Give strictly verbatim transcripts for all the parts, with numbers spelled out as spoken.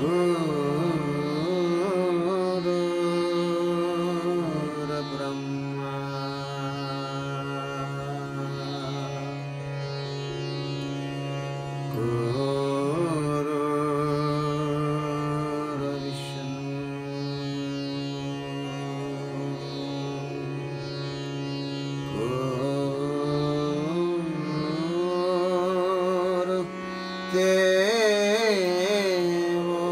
Brahma Guru Vishnu Guru Devo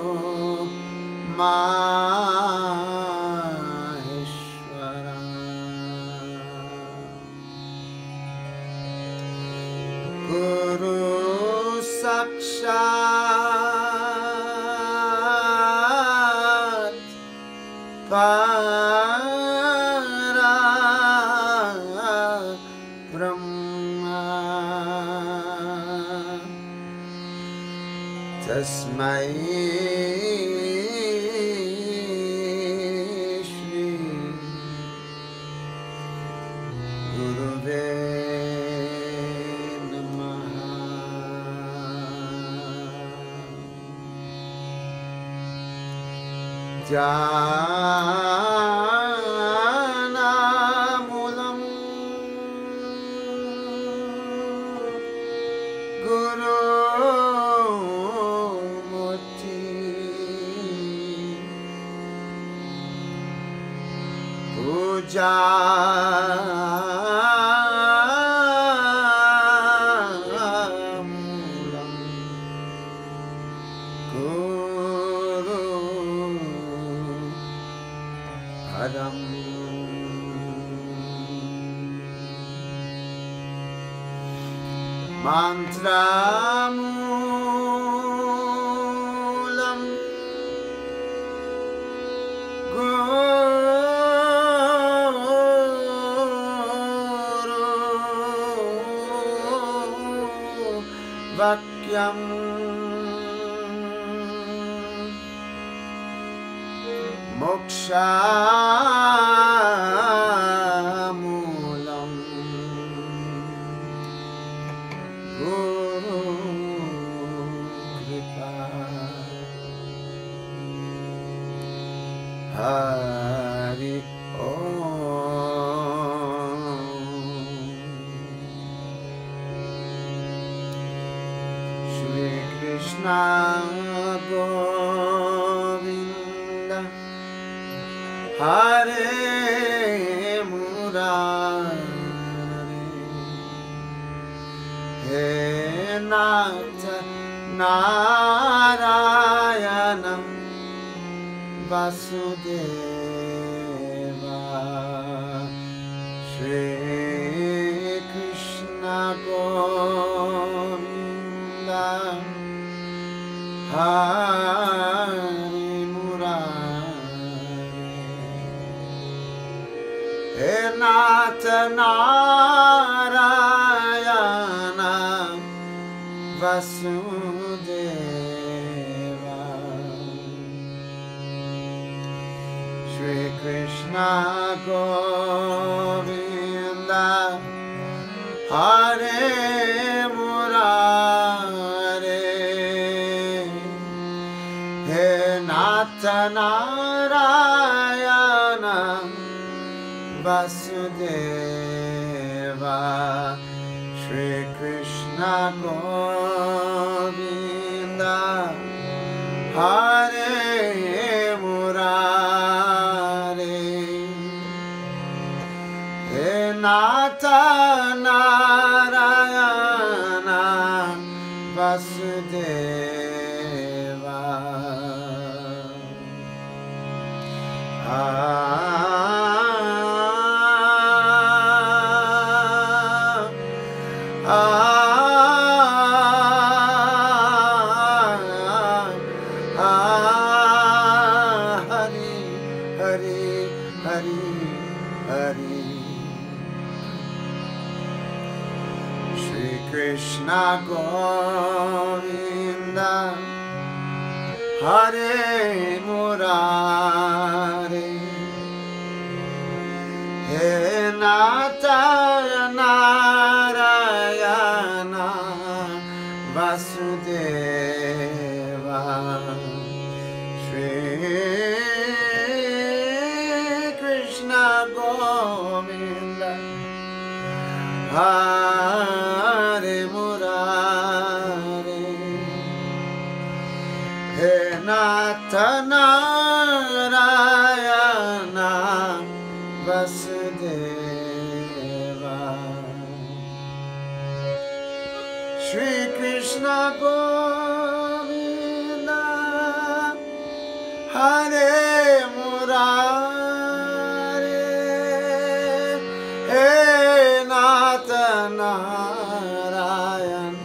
Maheshwara Guru Sakshat Para Brahma Tasmai Shri Guruve Namaha Janamulam Guru Murti Puja Mulam Guru Param Mantramulam Guru Vakyam Moksha Mulam Guru Kripa Hari Om Shri Krishna Govinda Hare Murari He Nath Narayana Vasudeva Shri Krishna Govinda Hare Murari He Nath Narayana Vasudeva Shri Krishna Govinda Hare Murari He Nath Narayana Vasudeva Shri Krishna Govinda Hare Murari He Nath Narayana Vasudeva Krishna Govinda Hare Murari He Nath Narayana Vasudeva Shri Krishna Govinda Hare Murari He Natha Narayana Vasudeva Shri Krishna Govinda Hare Murari He Natha Narayan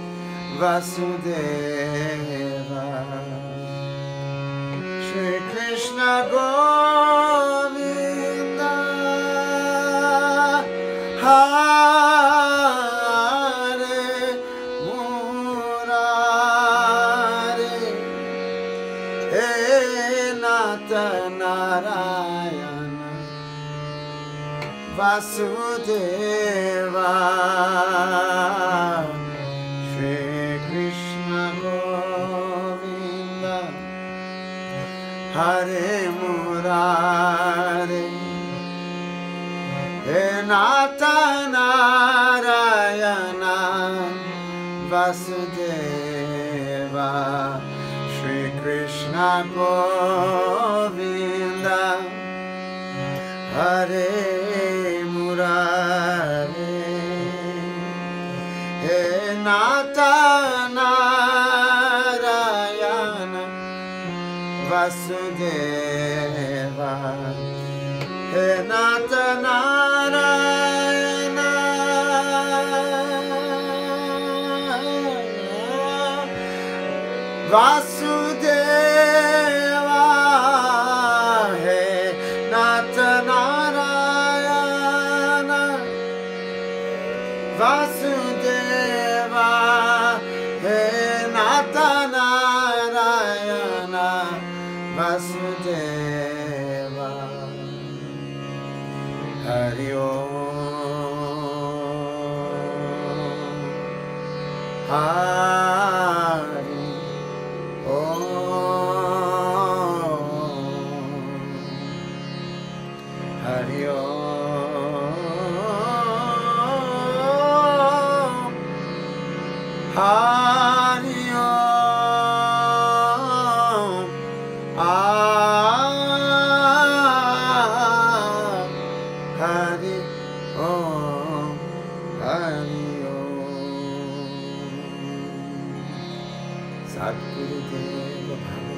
Vasudeva Shri Krishna Govinda Hare Murari He Natha Narayana Vasudeva Shri Krishna Govinda Hare Murari He Natha Narayana Vasudeva Shri Krishna Govinda Hare Murari He Natha Narayana Vasudeva He Natha Narayana Vasudeva He Natha Narayana Vasudeva He Natha Narayana Vasudeva Hari Om Hari Om Hari Om Hari Om Hari Om Hari Om Sadguru Deva Bhagavad